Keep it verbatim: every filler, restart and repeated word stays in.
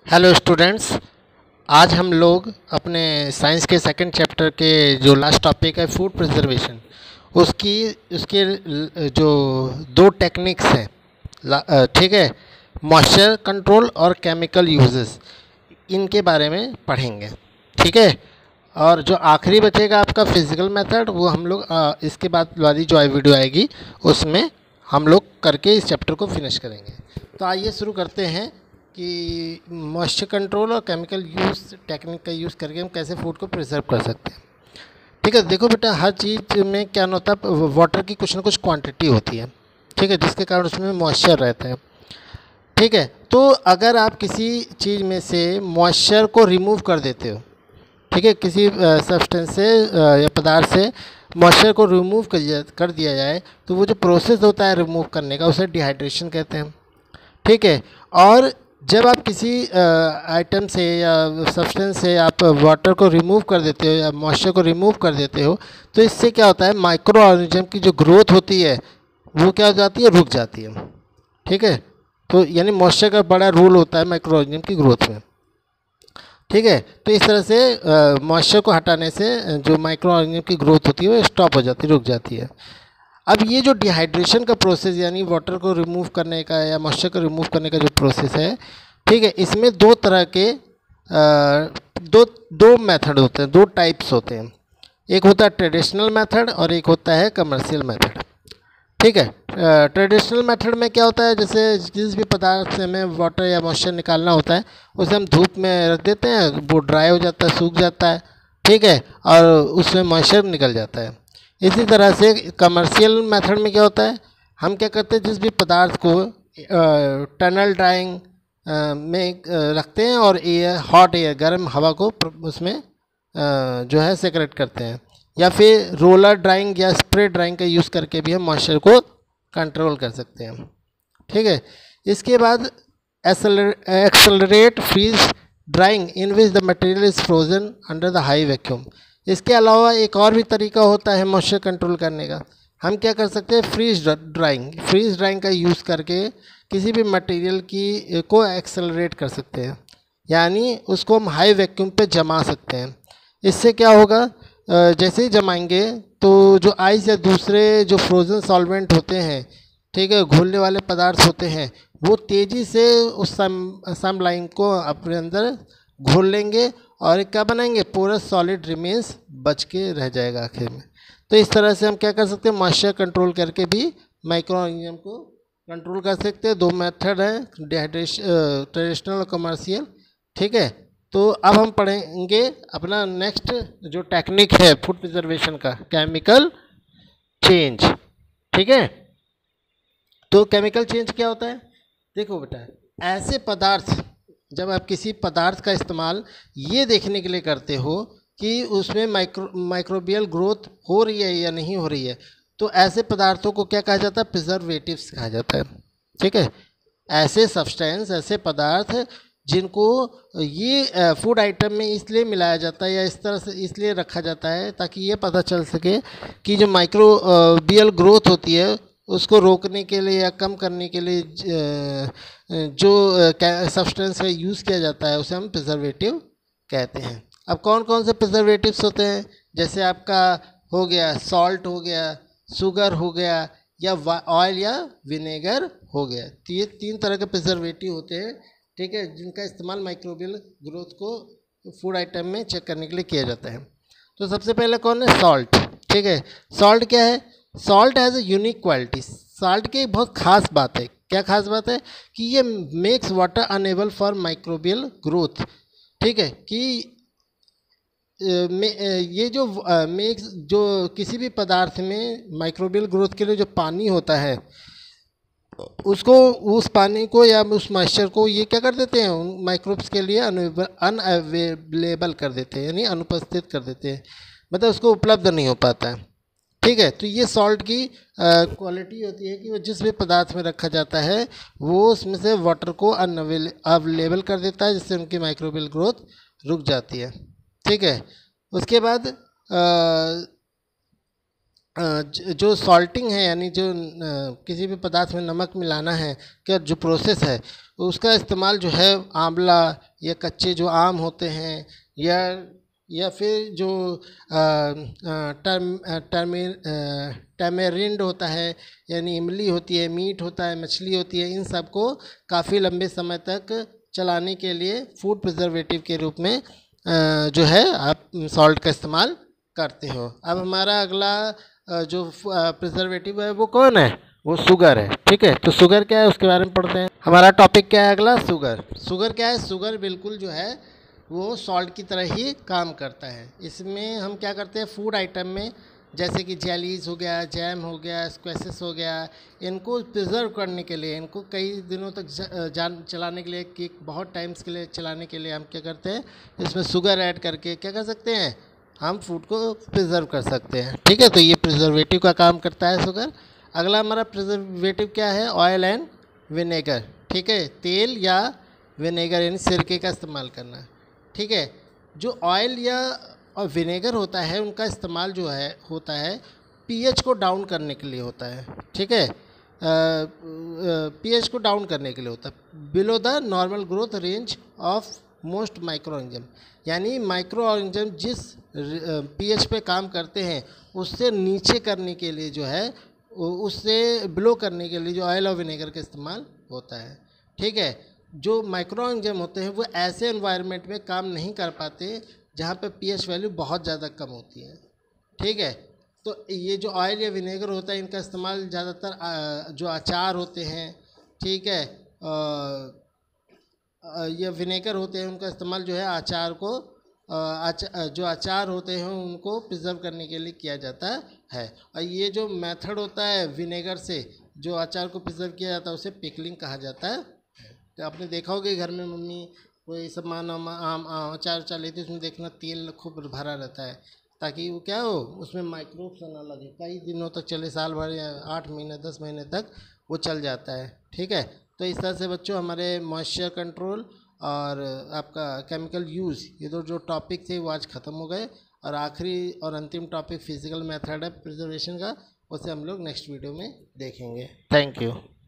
Hello students. आज हम लोग अपने साइंस के सेकंड चैप्टर के जो लास्ट टॉपिक है फूड प्रिजर्वेशन, उसकी उसके ल- जो दो टेक्निक्स हैं, ला- अ, ठीक है, मॉइस्चर कंट्रोल और केमिकल यूजेस, इनके बारे में पढ़ेंगे। ठीक है। और जो आखिरी बचेगा आपका फिजिकल मेथड, वो हम लोग अ, इसके बाद वाली जो आई वीडियो आएगी उसमें हम लोग करके इस चैप्टर को फिनिश करेंगे। तो आइए शुरू करते हैं कि मॉइस्चर कंट्रोल और केमिकल यूज़ टेक्निक का यूज़ करके हम कैसे फूड को प्रिजर्व कर सकते हैं। ठीक है। देखो बेटा, हर चीज़ में क्या होता है, वाटर की कुछ ना कुछ क्वांटिटी होती है। ठीक है, जिसके कारण उसमें मॉइस्चर रहता है। ठीक है। तो अगर आप किसी चीज़ में से मॉइस्चर को रिमूव कर देते हो, ठीक है, किसी सब्सटेंस से अ, या पदार्थ से मॉइस्चर को रिमूव कर दिया कर दिया जाए, तो वो जो प्रोसेस होता है रिमूव करने का, उसे डिहाइड्रेशन कहते हैं। ठीक है। और जब आप किसी आइटम से या सब्सटेंस से आप वाटर को रिमूव कर देते हो या मॉइस्चर को रिमूव कर देते हो, तो इससे क्या होता है, माइक्रो ऑर्गेनिज्म की जो ग्रोथ होती है वो क्या हो जाती है, रुक जाती है। ठीक है। तो यानी मॉइस्चर का बड़ा रोल होता है माइक्रो ऑर्गेनिज्म की ग्रोथ में। ठीक है। तो इस तरह से मॉइस्चर को हटाने से अ, जो माइक्रो ऑर्गेनिज्म की ग्रोथ होती है वो स्टॉप हो जाती है, रुक जाती है। अब ये जो डिहाइड्रेशन का प्रोसेस, यानी वाटर को रिमूव करने का या मॉइस्चर को रिमूव करने का जो प्रोसेस है, ठीक है, इसमें दो तरह के अ, दो दो मेथड होते हैं, दो टाइप्स होते हैं। एक होता है ट्रेडिशनल मेथड और एक होता है कमर्शियल मेथड। ठीक है। ट्रेडिशनल मेथड में क्या होता है, जैसे जिस भी पदार्थ से हमें वाटर या मॉइस्चर निकालना होता है उसे हम धूप में रख देते हैं, वो ड्राई हो जाता है, सूख जाता है। ठीक है। और उसमें मॉइस्चर निकल जाता है। इसी तरह से कमर्शियल मेथड में क्या होता है, हम क्या करते हैं, जिस भी पदार्थ को टनल ड्राइंग में अ, रखते हैं और एयर हॉट एयर गर्म हवा को प्र- उसमें अ, जो है सेक्रेट करते हैं, या फिर रोलर ड्राइंग या स्प्रे ड्राइंग का यूज़ करके भी हम मॉइस्चर को कंट्रोल कर सकते हैं। ठीक है। इसके बाद accelerate freeze drying in which the material is frozen under the high vacuum. इसके अलावा एक और भी तरीका होता है मॉइस्चर कंट्रोल करने का। हम क्या कर सकते हैं, फ्रीज ड्राइंग फ्रीज ड्राइंग का यूज़ करके किसी भी मटेरियल की को एक्सेलरेट कर सकते हैं, यानी उसको हम हाई वैक्यूम पे जमा सकते हैं। इससे क्या होगा, अ, जैसे ही जमाएंगे तो जो आइस या दूसरे जो फ्रोज़न सॉल्वेंट होते हैं, ठीक है, घुलने वाले पदार्थ होते हैं, वो तेज़ी से उस सम समलाइन को अपने अंदर घोल लेंगे और क्या बनाएंगे, पोरस सॉलिड रिमेन्स बच के रह जाएगा आखिर में। तो इस तरह से हम क्या कर सकते हैं, मॉइस्चर कंट्रोल करके भी माइक्रो ऑर्गेनिज्म को कंट्रोल कर सकते हैं। दो मेथड हैं, डिहाइड्रेशन ट्रेडिशनल और कमर्शियल। ठीक है। तो अब हम पढ़ेंगे अपना नेक्स्ट जो टेक्निक है फूड प्रिजर्वेशन का, केमिकल चेंज। ठीक है। तो केमिकल चेंज क्या होता है, देखो बेटा, ऐसे पदार्थ, जब आप किसी पदार्थ का इस्तेमाल ये देखने के लिए करते हो कि उसमें माइक्रो माइक्रोबियल ग्रोथ हो रही है या नहीं हो रही है, तो ऐसे पदार्थों को क्या कहा जाता है, प्रिजर्वेटिव्स कहा जाता है। ठीक है। ऐसे सब्सटेंस, ऐसे पदार्थ जिनको ये फूड आइटम में इसलिए मिलाया जाता है या इस तरह से इसलिए रखा जाता है ताकि ये पता चल सके कि जो माइक्रोबियल ग्रोथ होती है उसको रोकने के लिए या कम करने के लिए ज- अ, जो सब्सटेंस का यूज़ किया जाता है उसे हम प्रिजर्वेटिव कहते हैं। अब कौन कौन से प्रिजर्वेटिव्स होते हैं, जैसे आपका हो गया सॉल्ट, हो गया शुगर, हो गया या ऑयल या विनेगर हो गया। तो ये तीन तरह के प्रिजर्वेटिव होते हैं, ठीक है, जिनका इस्तेमाल माइक्रोबियल ग्रोथ को फूड आइटम में चेक करने के लिए किया जाता है। तो सबसे पहले कौन है, सॉल्ट। ठीक है। सॉल्ट क्या है, salt has a unique quality. Salt की एक बहुत खास बात है, क्या खास बात है, कि ये makes water unable for microbial growth. ठीक है, कि अ, में अ, ये जो मेक्स जो किसी भी पदार्थ में माइक्रोबियल ग्रोथ के लिए जो पानी होता है, उसको उस पानी को या उस मॉइस्चर को ये क्या कर देते हैं, उन माइक्रोब्स के लिए अनअवेलेबल कर देते हैं, यानी अनुपस्थित कर देते हैं, मतलब उसको उपलब्ध नहीं हो पाता है। ठीक है। तो ये सॉल्ट की क्वालिटी होती है कि वो जिस भी पदार्थ में रखा जाता है वो उसमें से वाटर को अनअवेलेबल कर देता है, जिससे उनकी माइक्रोबियल ग्रोथ रुक जाती है। ठीक है। उसके बाद अ, अ, ज- जो सॉल्टिंग है, यानी जो अ, किसी भी पदार्थ में नमक मिलाना है, क्या जो प्रोसेस है उसका इस्तेमाल जो है आंवला या कच्चे जो आम होते हैं, या या फिर जो टर्म टर्मे टैमेरिंड होता है यानी इमली होती है, मीट होता है, मछली होती है, इन सब को काफ़ी लंबे समय तक चलाने के लिए फूड प्रिजर्वेटिव के रूप में जो है आप सॉल्ट का इस्तेमाल करते हो। अब हमारा अगला जो प्रिजर्वेटिव है वो कौन है? वो शुगर है। ठीक है, तो शुगर क्या है उसके बारे में पढ़ते हैं। हमारा टॉपिक क्या है अगला? शुगर। शुगर क्या है? शुगर बिल्कुल जो है वो सॉल्ट की तरह ही काम करता है। इसमें हम क्या करते हैं, फूड आइटम में जैसे कि जेलीज हो गया, जैम हो गया, स्क्वैसेस हो गया, इनको प्रिजर्व करने के लिए, इनको कई दिनों तक जान चलाने के लिए, कि बहुत टाइम्स के लिए चलाने के लिए हम क्या करते हैं, इसमें शुगर ऐड करके क्या कर सकते हैं, हम फूड को प्रिजर्व कर सकते हैं। ठीक है, तो ये प्रिजर्वेटिव का काम करता है शुगर। अगला हमारा प्रिजर्वेटिव क्या है? Oil and vinegar. ठीक है, तेल या विनेगर यानी सिरके का इस्तेमाल करना। ठीक है, जो ऑयल या और विनेगर होता है उनका इस्तेमाल जो है होता है पीएच को डाउन करने के लिए होता है। ठीक है, पीएच को डाउन करने के लिए होता है, below the normal growth range of most micro organism, यानी माइक्रो ऑर्गेनिज्म जिस पीएच पे काम करते हैं उससे नीचे करने के लिए जो है, उससे बिलो करने के लिए जो ऑयल और विनेगर का इस्तेमाल होता है। ठीक है, जो माइक्रो ऑर्गेनिज्म होते हैं वो ऐसे एनवायरनमेंट में काम नहीं कर पाते जहाँ पे पीएच वैल्यू बहुत ज़्यादा कम होती है। ठीक है, तो ये जो ऑयल या विनेगर होता है इनका इस्तेमाल ज़्यादातर जो अचार होते हैं, ठीक है, ये विनेगर होते हैं उनका इस्तेमाल जो है अचार को आचा, जो अचार होते हैं उनको प्रिजर्व करने के लिए किया जाता है। और ये जो मेथड होता है विनेगर से जो अचार को प्रिजर्व किया जाता है उसे पिकलिंग कहा जाता है। तो आपने देखा होगा घर में मम्मी कोई सामान आम आम अचार उचार लेती है, उसमें देखना तेल खूब भरा रहता है ताकि वो क्या हो, उसमें माइक्रोब्स ना लगे, कई दिनों तक चले, साल भर या आठ महीने दस महीने तक वो चल जाता है। ठीक है, तो इस तरह से बच्चों हमारे मॉइस्चर कंट्रोल और आपका केमिकल यूज़, ये दो जो टॉपिक थे वो आज ख़त्म हो गए, और आखिरी और अंतिम टॉपिक फिजिकल मेथड है प्रिजर्वेशन का, उसे हम लोग नेक्स्ट वीडियो में देखेंगे। Thank you.